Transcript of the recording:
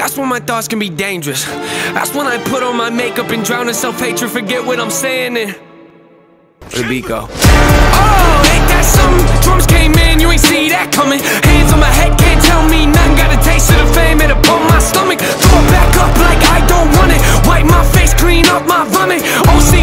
That's when my thoughts can be dangerous. That's when I put on my makeup and drown in self-hatred. Forget what I'm saying and where the beat go? Oh, ain't that something? Drums came in, you ain't see that coming. Hands on my head, can't tell me nothing. Got a taste of the fame, it'll pump my stomach. Throw it back up like I don't want it. Wipe my face, clean up my vomit. OC